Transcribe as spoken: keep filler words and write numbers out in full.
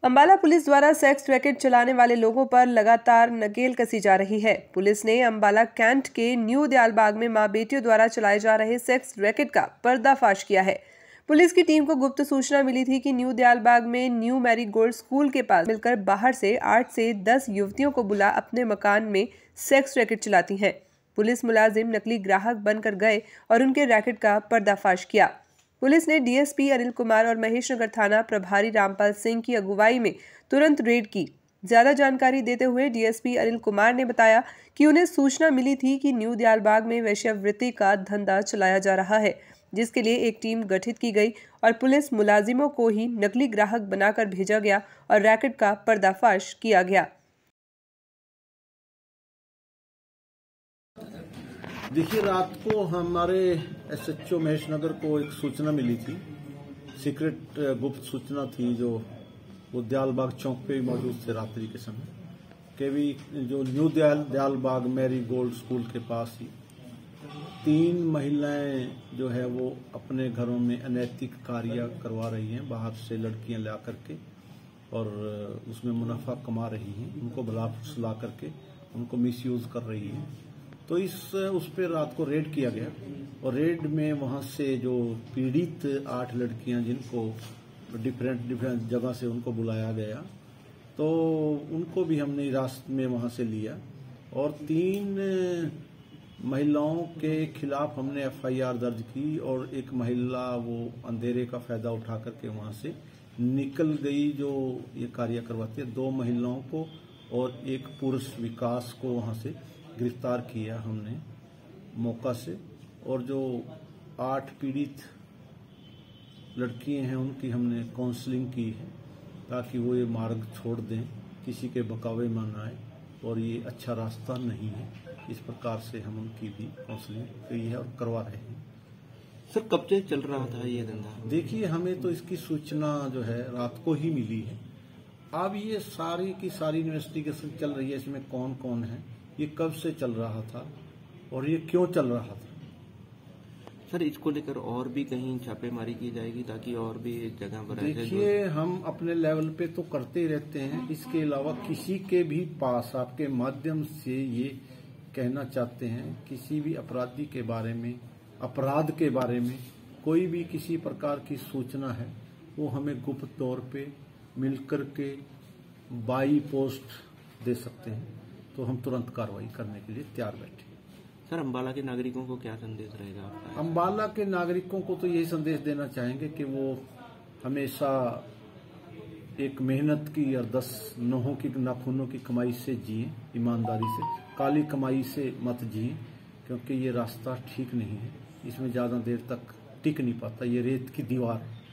Ambala police द्वारा sex racket चलाने वाले लोगों पर लगातार नकेल कसी जा रही है। पुलिस ने अंबाला कैंट के न्यू दयालबाग में मां बेटियों द्वारा चलाए जा रहे सेक्स रैकेट का पर्दाफाश किया है। पुलिस की टीम को गुप्त सूचना मिली थी कि न्यू दयालबाग में न्यू मैरी गोल्ड स्कूल के पास मिलकर बाहर से आठ से दस युवतियों को बुला अपने मकान में सेक्स रैकेट चलाती हैं। पुलिस मुलाजिम नकली ग्राहक बनकर गए और उनके रैकेट का पर्दाफाश किया। पुलिस ने डीएसपी अनिल कुमार और महेशनगर थाना प्रभारी रामपाल सिंह की अगुवाई में तुरंत रेड की। ज्यादा जानकारी देते हुए डीएसपी अनिल कुमार ने बताया कि उन्हें सूचना मिली थी कि न्यू दयालबाग में वेश्यावृत्ति का धंधा चलाया जा रहा है, जिसके लिए एक टीम गठित की गई और पुलिस मुलाजिमों को ही नकली ग्राहक बनाकर भेजा गया और रैकेट का पर्दाफाश किया गया। देखिए, रात को हमारे एसएचओ महेशनगर को एक सूचना मिली थी, सीक्रेट गुप्त सूचना थी, जो वो दयालबाग चौक पे मौजूद थे रात्रि के समय के भी, जो New Dayal Dayalbagh Marigold School के पास ही तीन महिलाएं जो है वो अपने घरों में अनैतिक कार्य करवा रही हैं, बाहर से लड़कियां ला करके और उसमें मुनाफा कमा रही हैं, उनको भला फुसला करके उनको मिसयूज कर रही हैं। तो इस उस पर रात को रेड किया गया और रेड में वहां से जो पीड़ित आठ लड़कियां, जिनको डिफरेंट डिफरेंट जगह से उनको बुलाया गया, तो उनको भी हमने हिरासत में वहां से लिया और तीन महिलाओं के खिलाफ हमने एफआईआर दर्ज की और एक महिला वो अंधेरे का फायदा उठा करके वहां से निकल गई, जो ये कार्य करवाती है। दो महिलाओं को और एक पुरुष विकास को वहां से गिरफ्तार किया हमने मौका से, और जो आठ पीड़ित लड़कियां हैं उनकी हमने काउंसलिंग की है ताकि वो ये मार्ग छोड़ दें, किसी के बकावे में न आए और ये अच्छा रास्ता नहीं है। इस प्रकार से हम उनकी भी काउंसलिंग की है और करवा रहे हैं। सर, कब से चल रहा था ये धंधा? देखिए, हमें तो इसकी सूचना जो है रात को ही मिली है। अब ये सारी की सारी इन्वेस्टिगेशन चल रही है, इसमें कौन कौन है, ये कब से चल रहा था और ये क्यों चल रहा था। सर, इसको लेकर और भी कहीं छापेमारी की जाएगी ताकि और भी जगह पर? देखिए, हम अपने लेवल पे तो करते ही रहते हैं, इसके अलावा किसी के भी पास आपके माध्यम से ये कहना चाहते हैं, किसी भी अपराधी के बारे में, अपराध के बारे में कोई भी किसी प्रकार की सूचना है, वो हमें गुप्त तौर पे मिलकर के बाई पोस्ट दे सकते हैं, तो हम तुरंत कार्रवाई करने के लिए तैयार बैठे। सर, अंबाला के नागरिकों को क्या संदेश रहेगा आपका? अंबाला के नागरिकों को तो यही संदेश देना चाहेंगे कि वो हमेशा एक मेहनत की और दस नोहों की नाखूनों की कमाई से जिए, ईमानदारी से, काली कमाई से मत जिए, क्योंकि ये रास्ता ठीक नहीं है, इसमें ज्यादा देर तक टिक नहीं पाता, ये रेत की दीवार